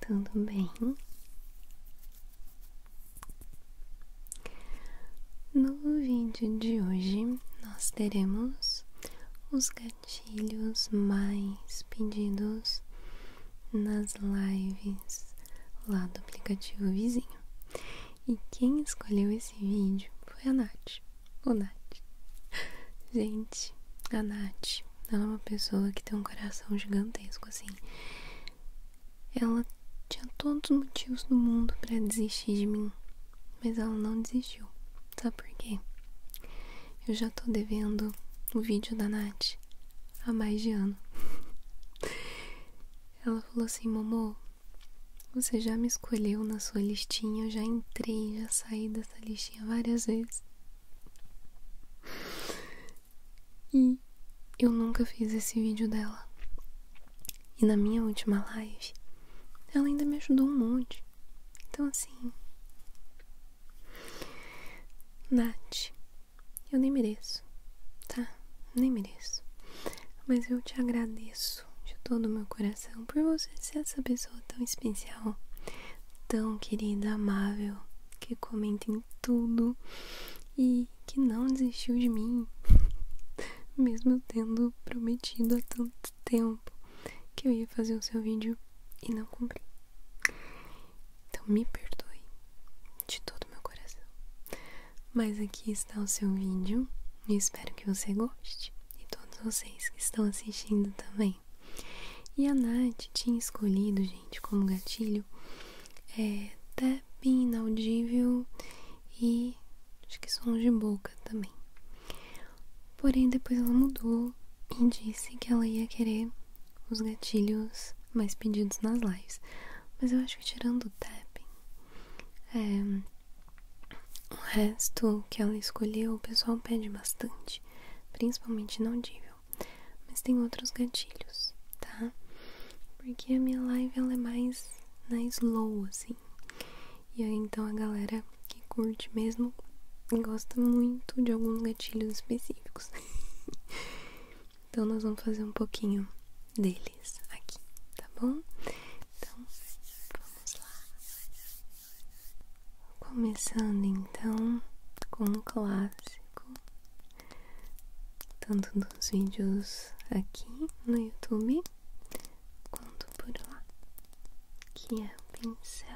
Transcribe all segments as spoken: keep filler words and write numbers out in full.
tudo bem? No vídeo de hoje nós teremos os gatilhos mais pedidos nas lives lá do aplicativo vizinho. E quem escolheu esse vídeo foi a Nath. Ô Nath, gente, a Nath, ela é uma pessoa que tem um coração gigantesco, assim. Ela tinha todos os motivos do mundo pra desistir de mim, mas ela não desistiu. Sabe por quê? Eu já tô devendo o vídeo da Nath há mais de ano. Ela falou assim: Momô, você já me escolheu na sua listinha, eu já entrei, já saí dessa listinha várias vezes. E eu nunca fiz esse vídeo dela. E na minha última live, ela ainda me ajudou um monte. Então assim, Nath, eu nem mereço, tá? Nem mereço. Mas eu te agradeço de todo o meu coração por você ser essa pessoa tão especial, tão querida, amável, que comenta em tudo e que não desistiu de mim, mesmo eu tendo prometido há tanto tempo que eu ia fazer o seu vídeo e não cumpri. Então me perdoe de todo o meu coração. Mas aqui está o seu vídeo e espero que você goste. E todos vocês que estão assistindo também. E a Nath tinha escolhido, gente, como gatilho é, tapping inaudível e acho que sons de boca também. Porém, depois ela mudou e disse que ela ia querer os gatilhos mais pedidos nas lives. Mas eu acho que tirando o tapping, é, o resto que ela escolheu, o pessoal pede bastante, principalmente inaudível. Mas tem outros gatilhos, tá? Porque a minha live ela é mais na slow, assim. E aí então a galera que curte mesmo gosta muito de alguns gatilhos específicos. Então nós vamos fazer um pouquinho deles aqui, tá bom? Então vamos lá. Começando então com um clássico, tanto dos vídeos aqui no YouTube quanto por lá, que é o pincel.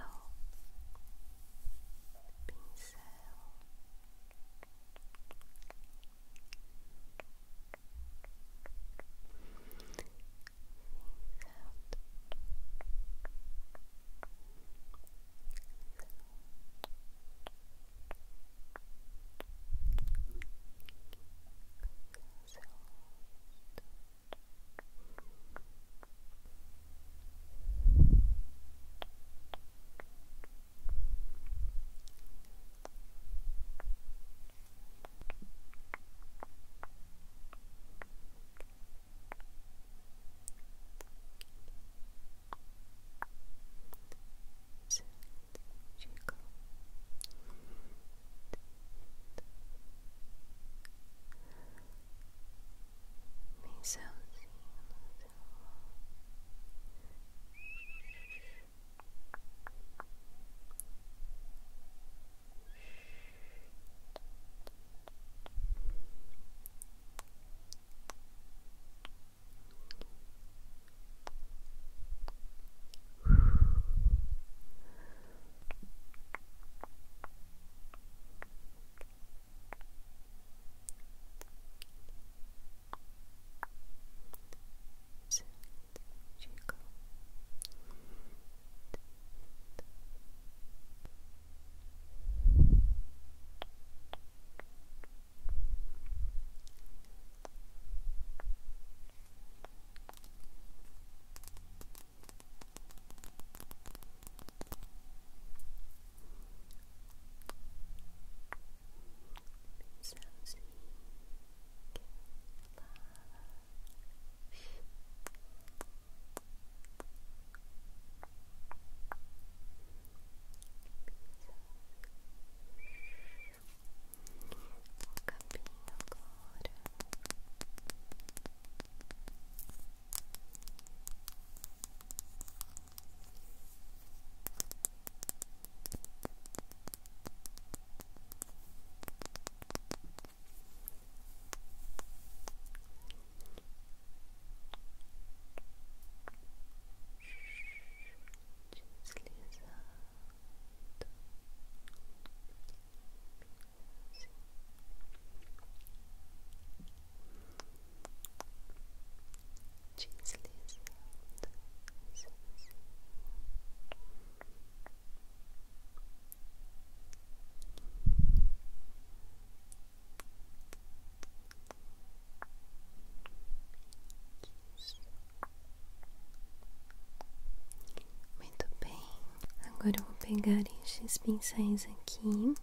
Agora eu vou pegar estes pincéis aqui,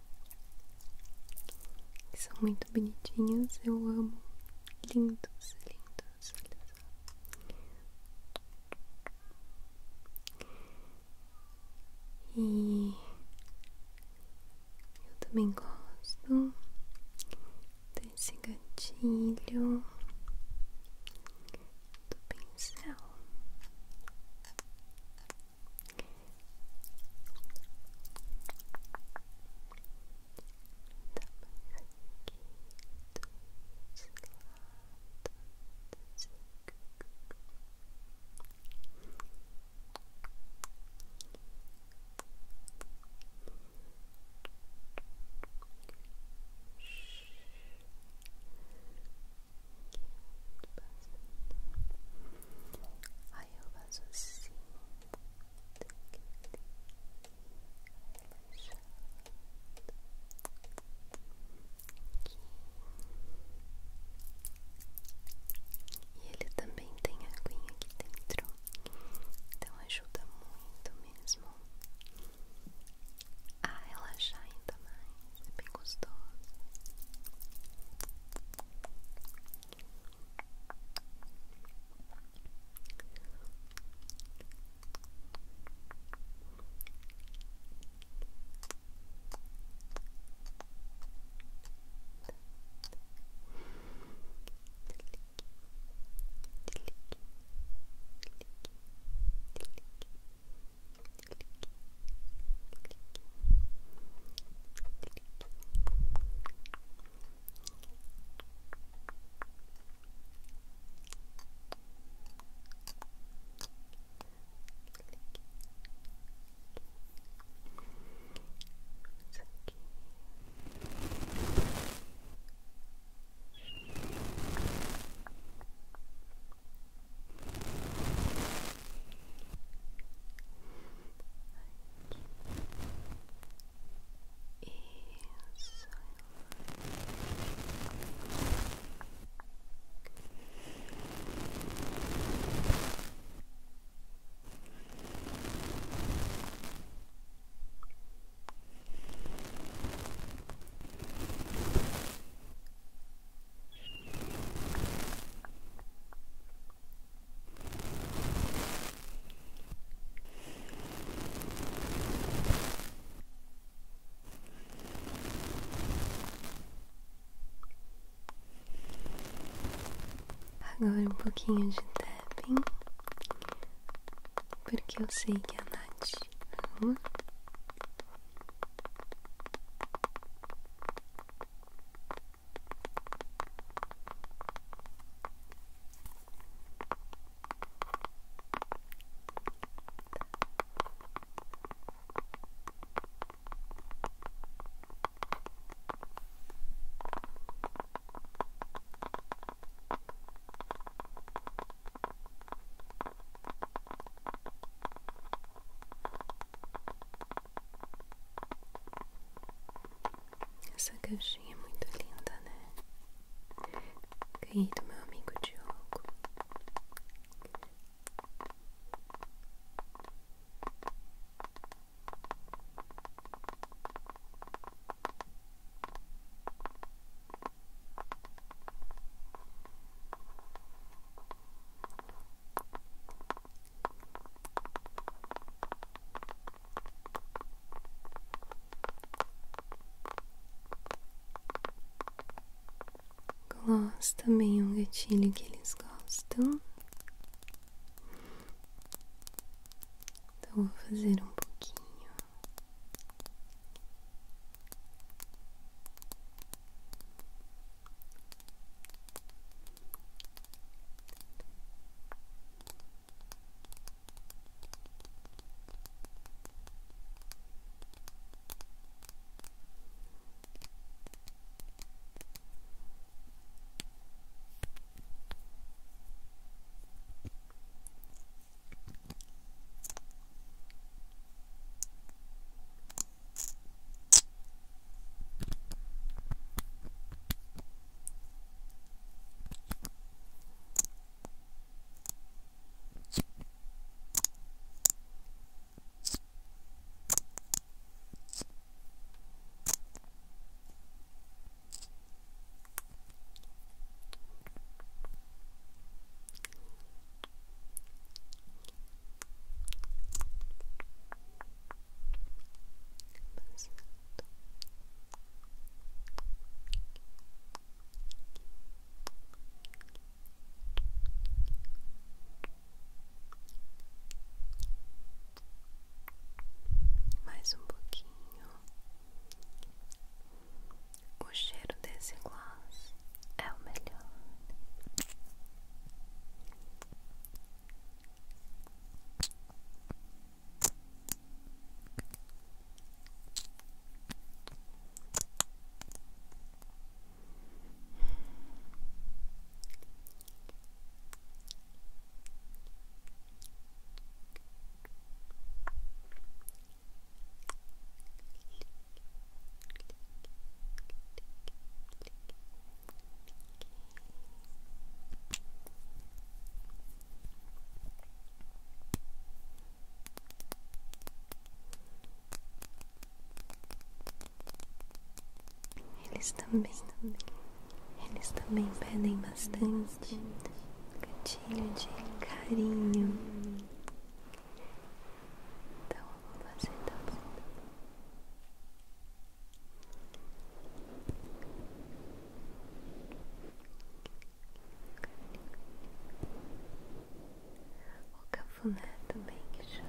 que são muito bonitinhos, eu amo, lindos, lindos, olha só. E eu também gosto desse gatilho do pincel. Aí eu faço assim. E ele também tem aguinha aqui dentro, então ajuda muito mesmo a relaxar ainda mais, é bem gostoso. Isso aqui. Isso. Agora um pouquinho de tapping, porque eu sei que a Nath ama. Essa caixinha é muito linda, né? Ganhei do meu amigo Diogo. Gloss também é um gatilho que eles gostam. Então vou fazer um pouquinho. eles também, eles também pedem bastante gatilho de carinho. Então eu vou fazer, tá bom? O cafuné também que chama.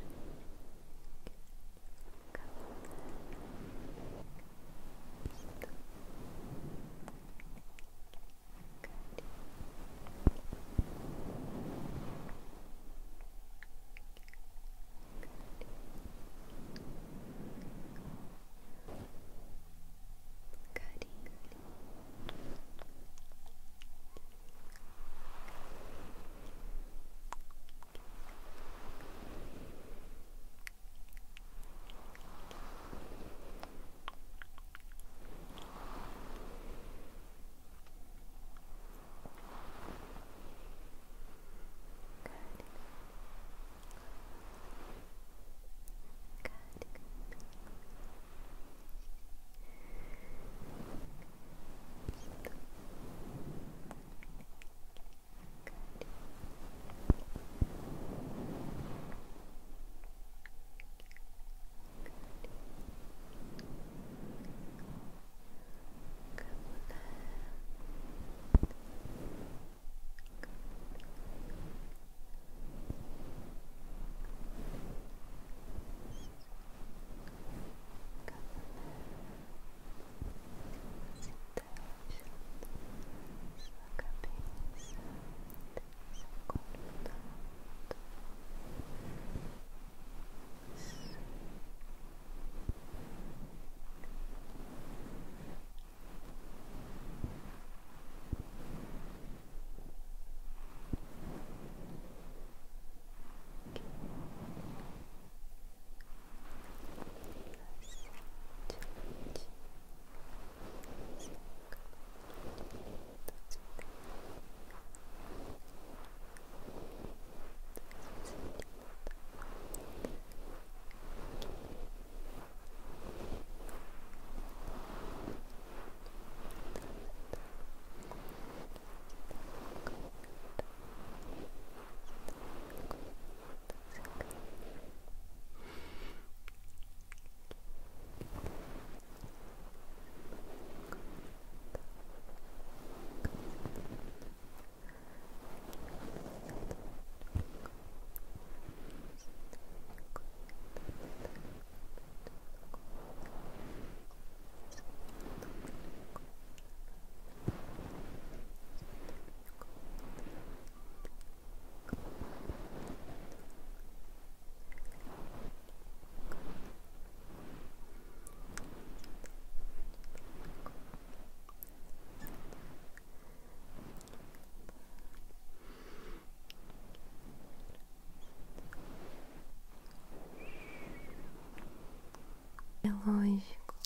É lógico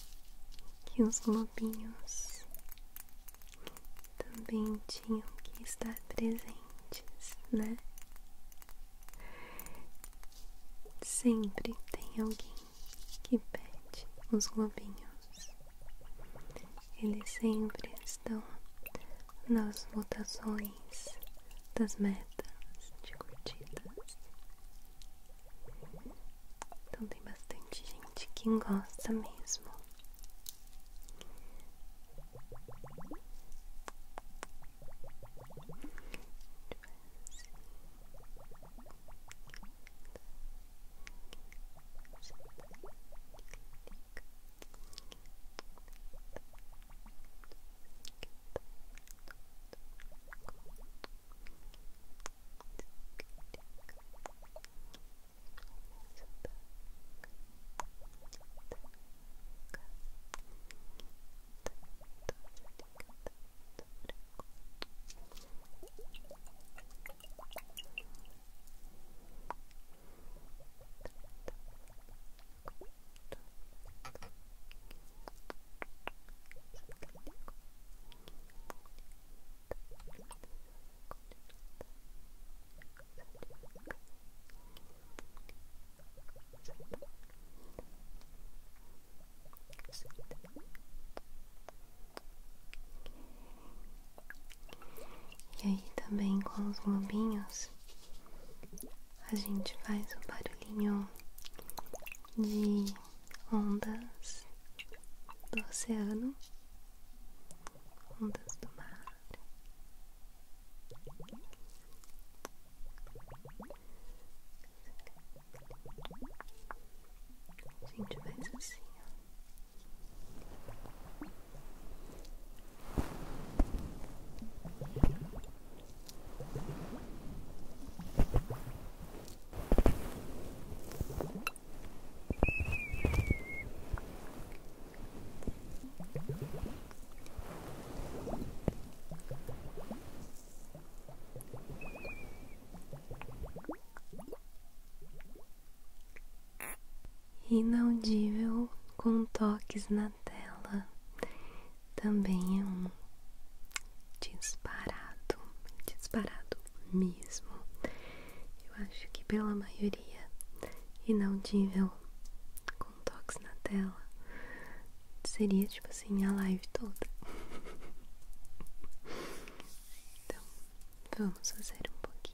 que os lobinhos também tinham que estar presentes, né? Sempre tem alguém que pede os lobinhos. Eles sempre estão nas votações das metas de curtidas. Então tem bastante gente que gosta mesmo. com os globinhos, a gente faz um barulhinho de ondas do oceano, ondas do mar. A gente faz assim, ó. Inaudível com toques na tela também é um disparado, disparado mesmo. Eu acho que pela maioria, inaudível com toques na tela seria tipo assim a live toda. Então, vamos fazer um pouquinho.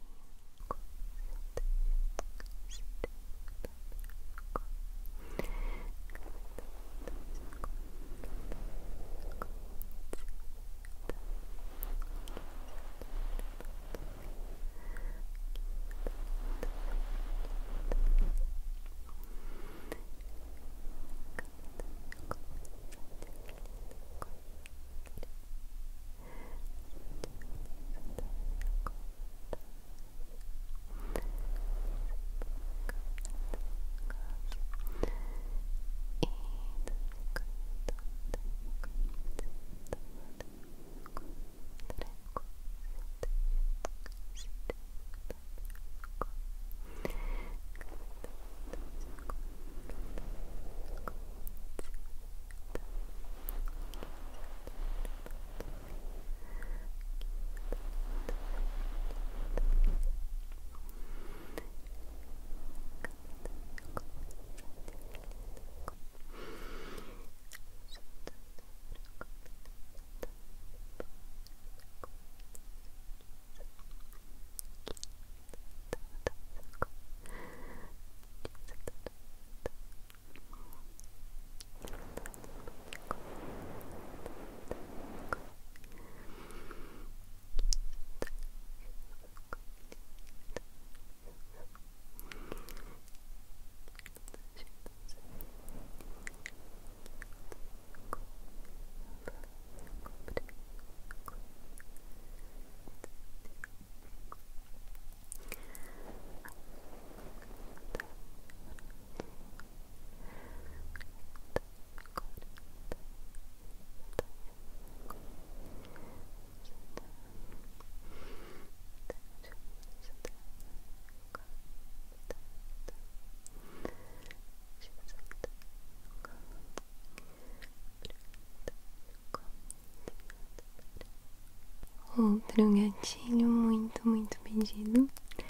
Outro gatilho muito, muito pedido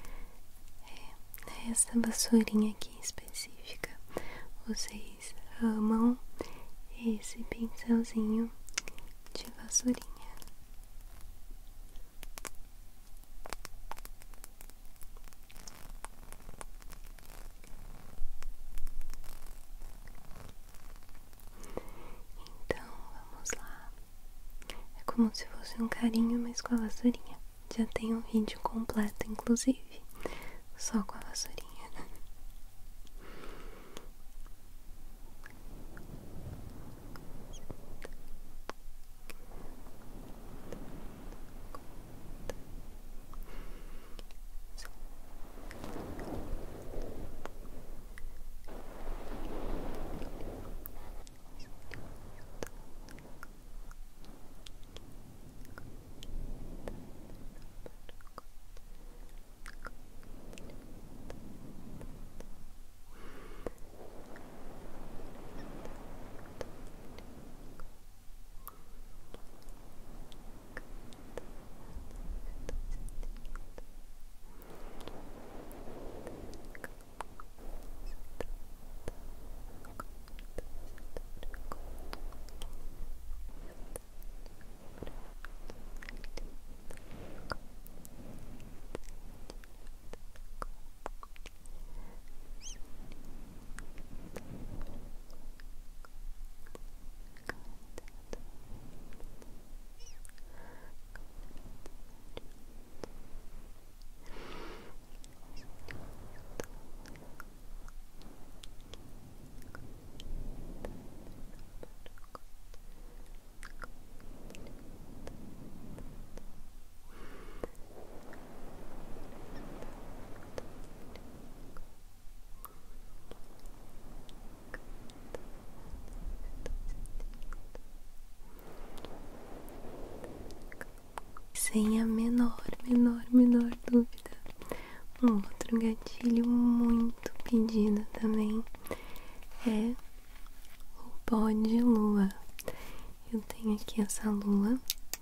é essa vassourinha aqui específica. Vocês amam esse pincelzinho de vassourinha. Então, vamos lá. É como se fosse um carinho, mas com a vassourinha. Já tem um vídeo completo, inclusive, só com a vassourinha. sem a menor, menor, menor dúvida, um outro gatilho muito pedido também é o pó de lua. Eu tenho aqui essa lua,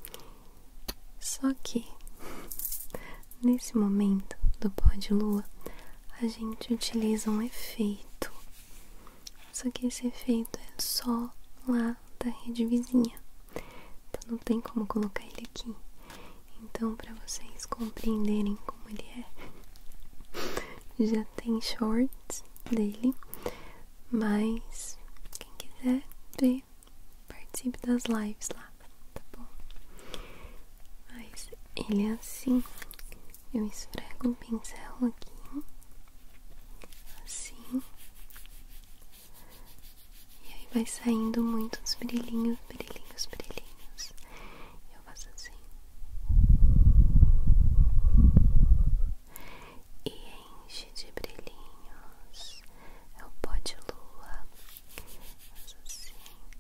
só que nesse momento do pó de lua a gente utiliza um efeito, só que esse efeito é só lá da rede vizinha, então não tem como colocar ele aqui. Então, para vocês compreenderem como ele é, já tem shorts dele, mas quem quiser ver, participe das lives lá, tá bom? Mas ele é assim, eu esfrego o pincel aqui, assim, e aí vai saindo muitos brilhinhos, brilhinhos, brilhinhos, e eu faço assim, e enche de brilhinhos, é o pó de lua, faço assim.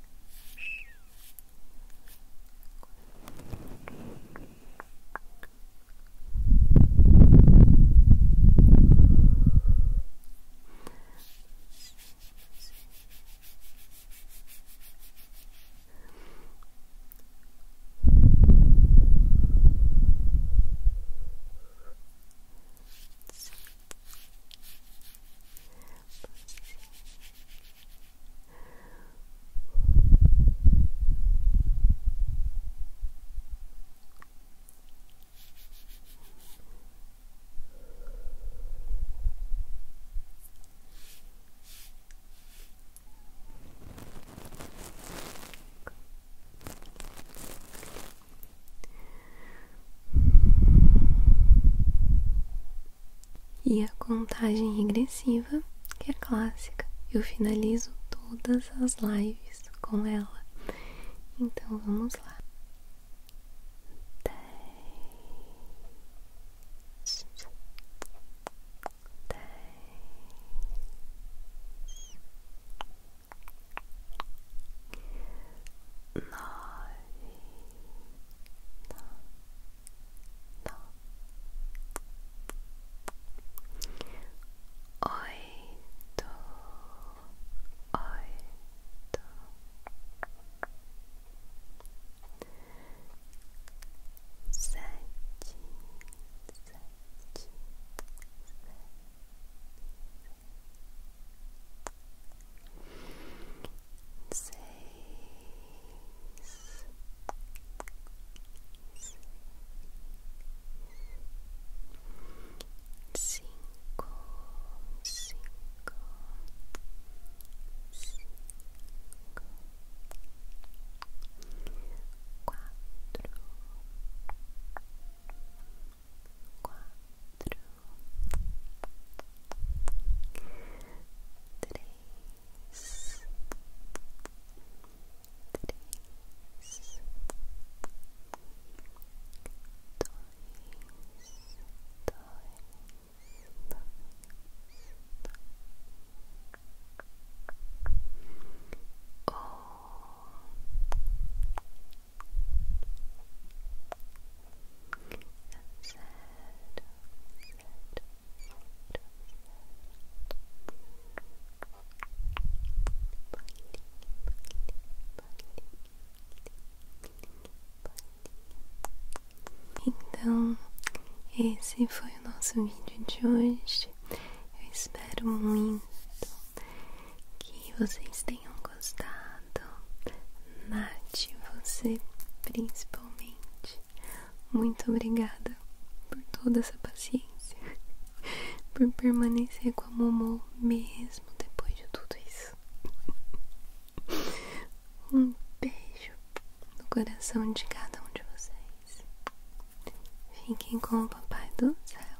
E a contagem regressiva, que é clássica, eu finalizo todas as lives com ela. Então vamos lá. Dez, dez, nove, oito, oito, sete, sete, seis, cinco, cinco, cinco, quatro, quatro, três, três, Então, esse foi o nosso vídeo de hoje. Eu espero muito que vocês tenham gostado. Nath, você principalmente, muito obrigada por toda essa paciência, por permanecer com a Momô mesmo depois de tudo isso. Um beijo no coração de cada um de vocês. Fiquem com o Papai do Céu.